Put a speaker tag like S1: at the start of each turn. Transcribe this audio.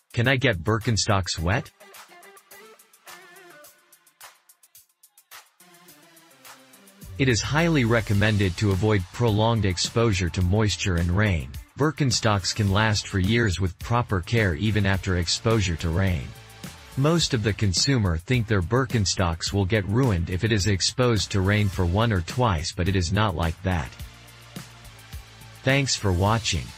S1: Can I get Birkenstocks wet? It is highly recommended to avoid prolonged exposure to moisture and rain. Birkenstocks can last for years with proper care even after exposure to rain. Most of the consumer think their Birkenstocks will get ruined if it is exposed to rain for 1 or twice, but it is not like that. Thanks for watching.